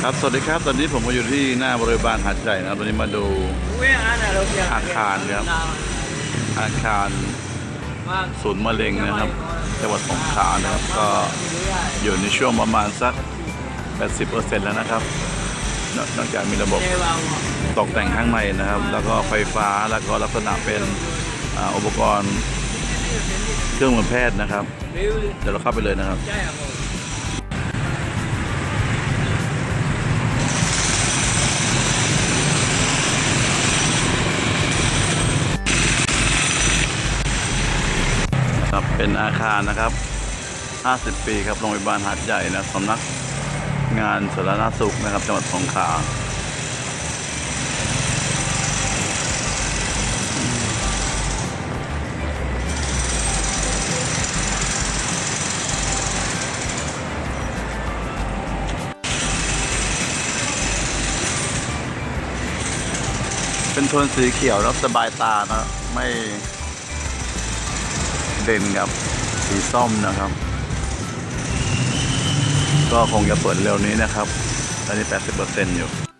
ครับสวัสดีครับตอนนี้ผมก็อยู่ที่หน้าบริบาลหาดใหญ่นะครับตอนนี้มาดูอาคารครับอาคารศูนย์มะเร็งนะครับจังหวัดสงขลานะครับก็อยู่ในช่วงประมาณสัก 80% แล้วนะครับนอกจากมีระบบตกแต่งข้างในนะครับแล้วก็ไฟฟ้าแล้วก็ลักษณะเป็นอุปกรณ์เครื่องมือแพทย์นะครับเดี๋ยวเราเข้าไปเลยนะครับเป็นอาคารนะครับ50 ปีครับโรงพยาบาลหาดใหญ่นะสำนักงานสาธารณสุขนะครับจังหวัดสงขลาเป็นโทนสีเขียวแล้วสบายตานะไม่เด่นกับสีส้มนะครับก็คงจะเปิดเร็วนี้นะครับตอนนี้ 80% อยู่